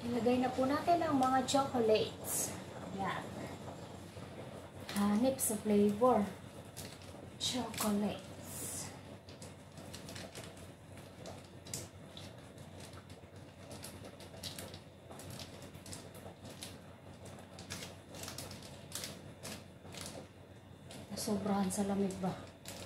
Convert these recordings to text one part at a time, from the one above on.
Ilagay na po natin ang mga chocolates. Ayan. Hanip sa flavor. Chocolates. Sobrahan sa lamig ba?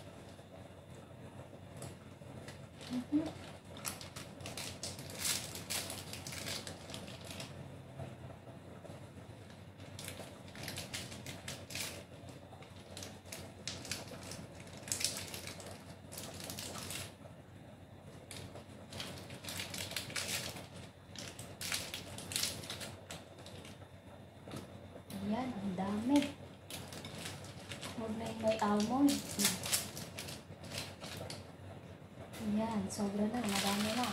Ayan, ang dami. May almond. Ayan, sobra na. Marami na.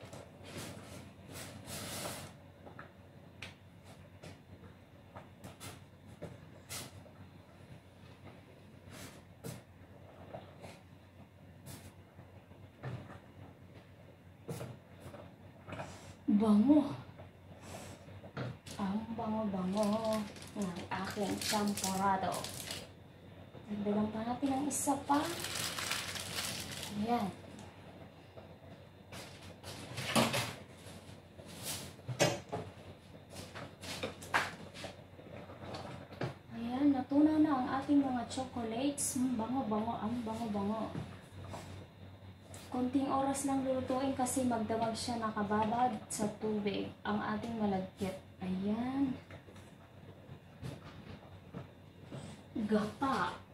Bango. Ang bango-bango ng aking champorado. Nagdalang pa natin ang isa pa. Ayan. Ayan, natunaw na ang ating mga chocolates. Bango-bango, ang bango-bango. Konting oras lang lulutuin kasi magdamag siya nakababad sa tubig ang ating malagkit. Ayan. Gata.